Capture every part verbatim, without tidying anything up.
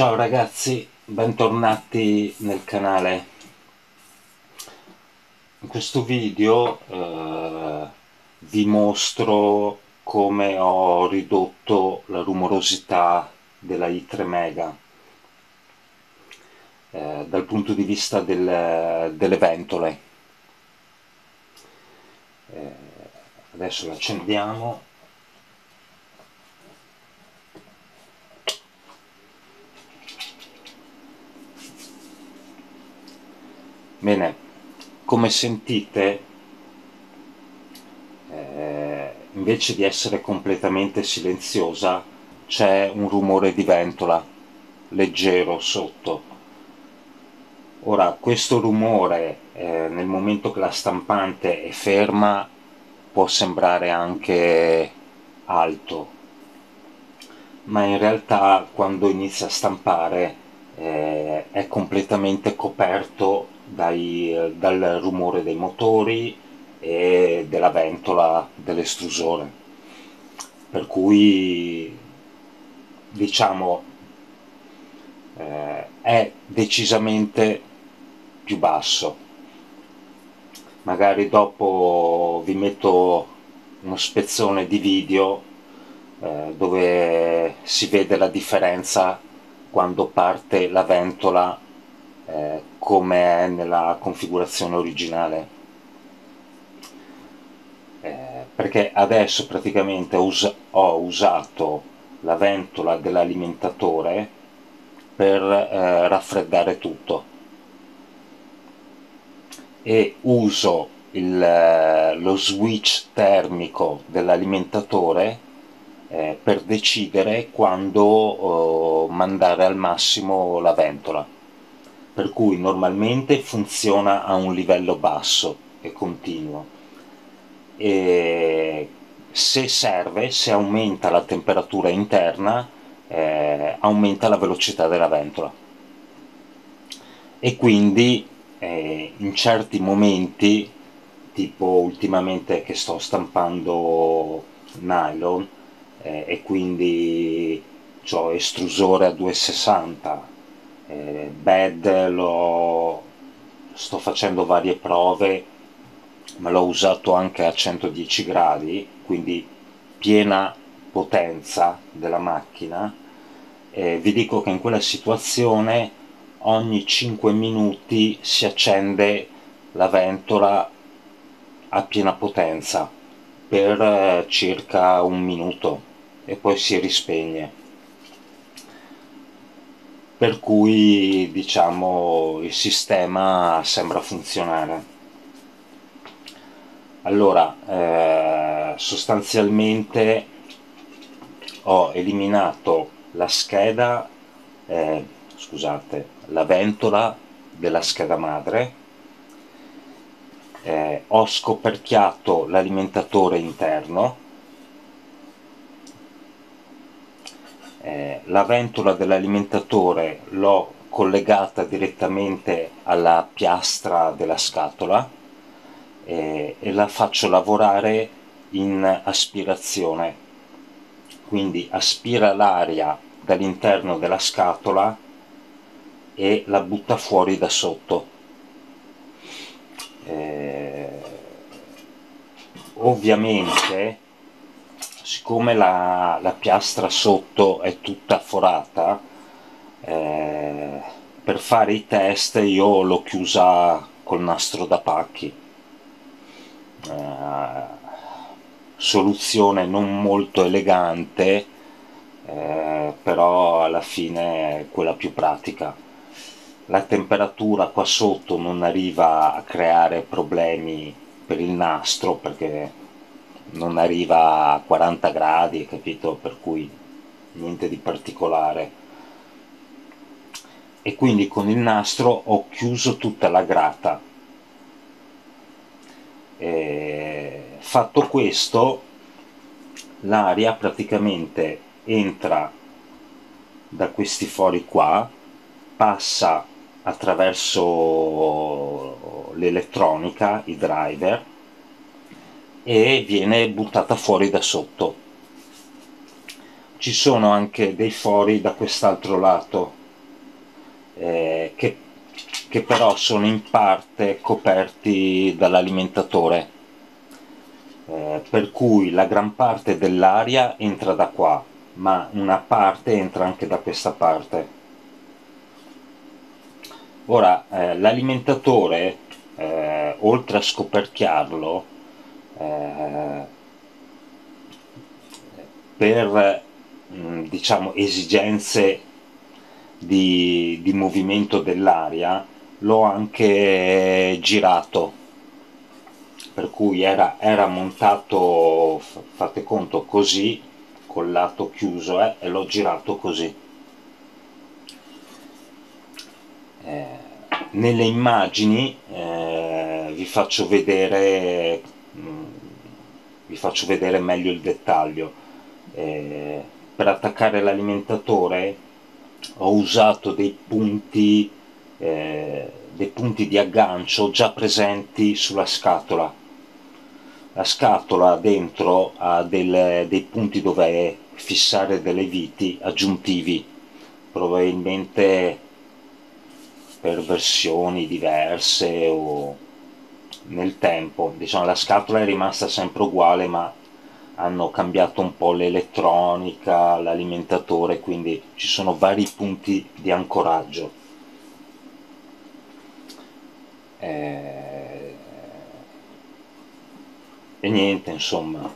Ciao ragazzi, bentornati nel canale. In questo video eh, vi mostro come ho ridotto la rumorosità della i tre Mega eh, dal punto di vista del- delle ventole. Eh, Adesso l'accendiamo. Bene, come sentite, eh, invece di essere completamente silenziosa, c'è un rumore di ventola leggero sotto. Ora, questo rumore, eh, nel momento che la stampante è ferma, può sembrare anche alto, ma in realtà quando inizia a stampare eh, è completamente coperto dai- dal rumore dei motori e della ventola dell'estrusore. Per cui, diciamo, eh, è decisamente più basso. Magari dopo vi metto uno spezzone di video eh, dove si vede la differenza quando parte la ventola eh, come è nella configurazione originale. Eh, perché adesso praticamente ho, us- ho usato la ventola dell'alimentatore per eh, raffreddare tutto e uso il, eh, lo switch termico dell'alimentatore eh, per decidere quando eh, mandare al massimo la ventola, per cui normalmente funziona a un livello basso e continuo, e se serve, se aumenta la temperatura interna, eh, aumenta la velocità della ventola. E quindi eh, in certi momenti, tipo ultimamente che sto stampando nylon, eh, e quindi ho estrusore a duecentosessanta, eh, bed lo sto facendo varie prove, ma l'ho usato anche a centodieci gradi, quindi piena potenza della macchina. Eh, vi dico che in quella situazione ogni cinque minuti si accende la ventola a piena potenza per eh, circa un minuto e poi si rispegne. Per cui diciamo il sistema sembra funzionare. Allora, eh, sostanzialmente ho eliminato la scheda, eh, scusate, la ventola della scheda madre, eh, ho scoperchiato l'alimentatore interno, eh, la ventola dell'alimentatore l'ho collegata direttamente alla piastra della scatola eh, e la faccio lavorare in aspirazione, quindi aspira l'aria dall'interno della scatola e la butta fuori da sotto. Eh, ovviamente, siccome la, la piastra sotto è tutta forata, eh, per fare i test io l'ho chiusa col nastro da pacchi. Eh, soluzione non molto elegante, eh, però alla fine è quella più pratica. La temperatura qua sotto non arriva a creare problemi per il nastro perché non arriva a quaranta gradi, capito? Per cui niente di particolare. E quindi con il nastro ho chiuso tutta la grata. E fatto questo, l'aria praticamente entra da questi fori qua, passa attraverso l'elettronica, i driver, e viene buttata fuori da sotto. Ci sono anche dei fori da quest'altro lato, eh, che, che però sono in parte coperti dall'alimentatore, eh, per cui la gran parte dell'aria entra da qua, ma una parte entra anche da questa parte. Ora, eh, l'alimentatore, eh, oltre a scoperchiarlo, eh, per mh, diciamo esigenze di, di movimento dell'aria, l'ho anche girato, per cui era, era montato, fate conto, così, col lato chiuso, eh, e l'ho girato così. Eh, nelle immagini eh, vi faccio vedere mh, vi faccio vedere meglio il dettaglio. Eh, per attaccare l'alimentatore ho usato dei punti eh, dei punti di aggancio già presenti sulla scatola. La scatola dentro ha del, dei punti dove fissare delle viti aggiuntivi, probabilmente per versioni diverse o nel tempo. Diciamo, la scatola è rimasta sempre uguale, ma hanno cambiato un po' l'elettronica, l'alimentatore, quindi ci sono vari punti di ancoraggio. Eh, e niente, insomma.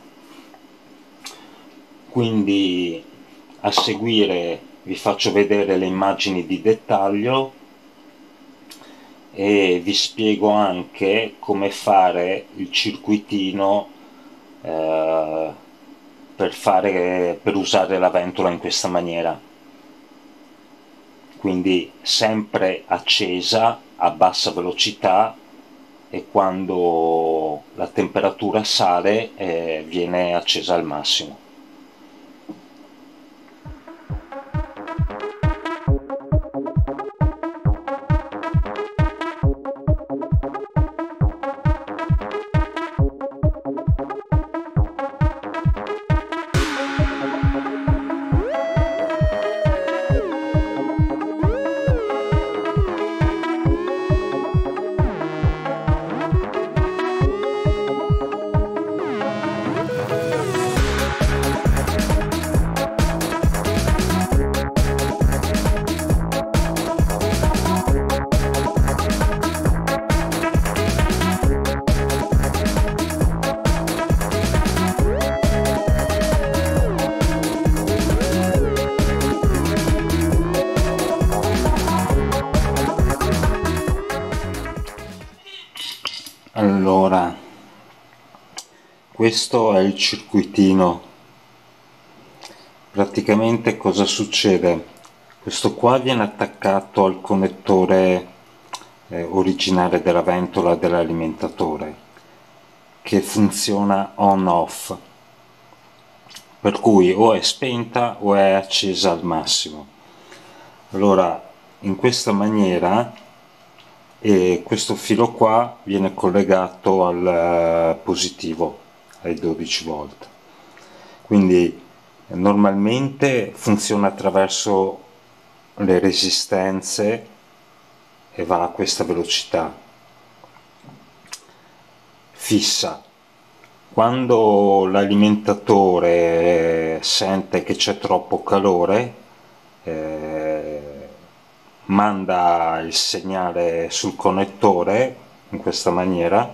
Quindi a seguire vi faccio vedere le immagini di dettaglio e vi spiego anche come fare il circuitino eh, per, fare, per usare la ventola in questa maniera. Quindi sempre accesa a bassa velocità, e quando la temperatura sale eh, viene accesa al massimo. Allora, questo è il circuitino. Praticamente cosa succede? Questo qua viene attaccato al connettore eh, originale della ventola dell'alimentatore, che funziona on-off, per cui o è spenta o è accesa al massimo. Allora, in questa maniera, e questo filo qua viene collegato al positivo, ai dodici volt. Quindi normalmente funziona attraverso le resistenze e va a questa velocità fissa. Quando l'alimentatore sente che c'è troppo calore, eh, manda il segnale sul connettore in questa maniera,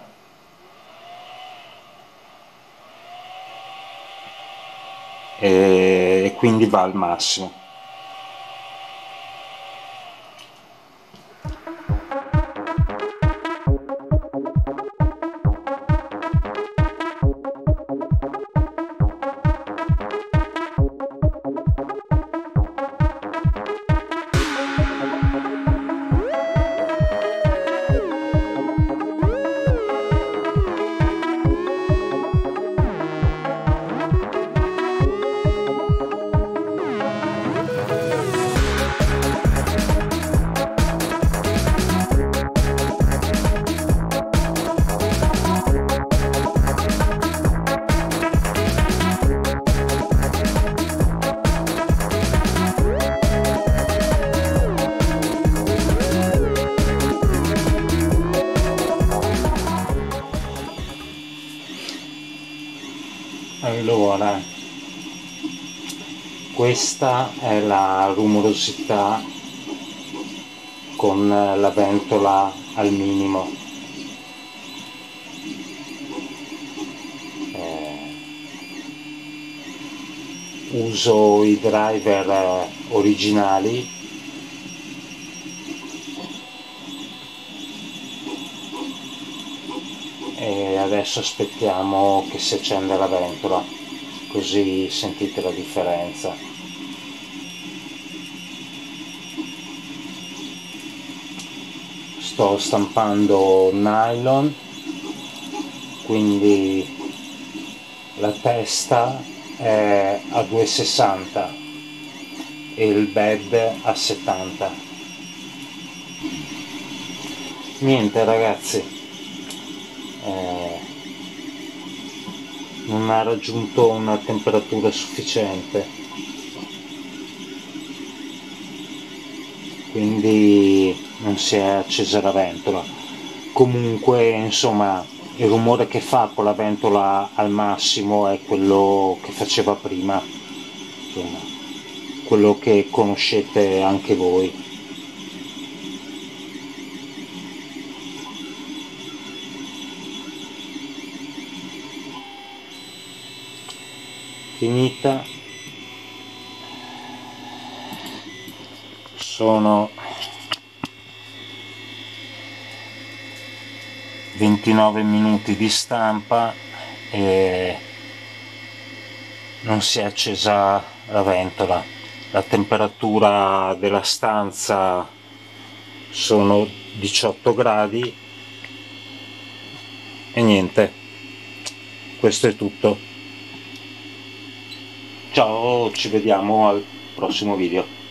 e quindi va al massimo. Allora, questa è la rumorosità con la ventola al minimo. Eh, uso i driver eh, originali e adesso aspettiamo che si accenda la ventola, così sentite la differenza. Sto stampando nylon, quindi la testa è a due virgola sessanta e il bed a settanta. Niente ragazzi, eh, non ha raggiunto una temperatura sufficiente, quindi non si è accesa la ventola. Comunque insomma il rumore che fa con la ventola al massimo è quello che faceva prima, insomma quello che conoscete anche voi. Finita, sono ventinove minuti di stampa e non si è accesa la ventola. La temperatura della stanza sono diciotto gradi e niente, questo è tutto. Ciao, ci vediamo al prossimo video.